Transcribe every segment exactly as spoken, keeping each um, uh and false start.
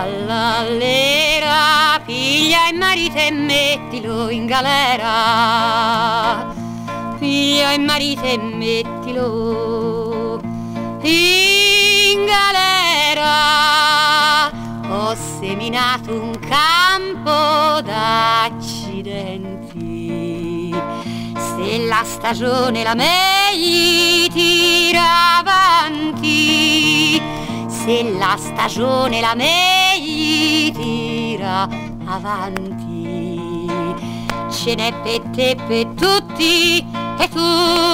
Trallallera, piglia il marito e mettilo in galera. Piglia il marito e mettilo in galera. Ho seminato un campo d'accidenti. Se la stagione la megli tira avanti, se la stagione la megli tira avanti, ce n'è per te, per tutti e tu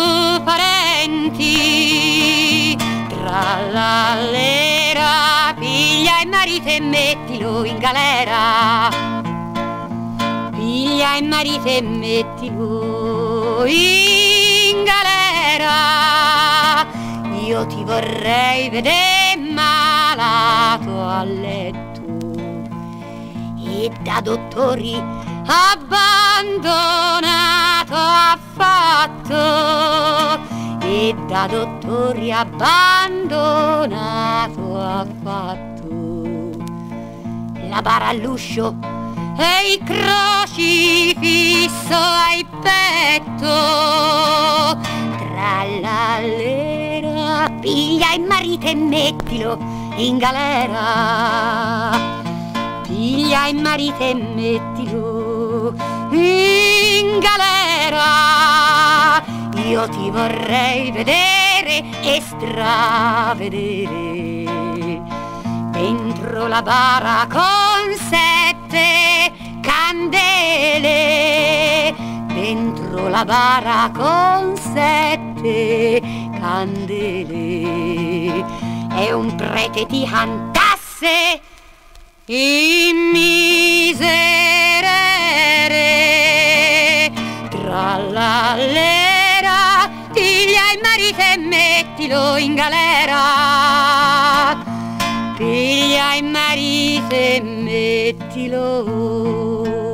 parenti. Trallallera, piglia il marito e mettilo in galera. Piglia il marito e mettilo in galera. Io ti vorrei vedere malato a letto e da dottori abbandonato affatto, e da dottori abbandonato affatto. La bara all'uscio e il crocifisso ai petto. Trallallera, piglia il marito e mettilo in galera. Piglia il marito e mettilo in galera. Io ti vorrei vedere e stravedere dentro la bara con sette candele. Dentro la bara con sette candele. E un prete ti cantasse in miserere. Trallallera, piglia il marito e mettilo in galera. Piglia il marito e mettilo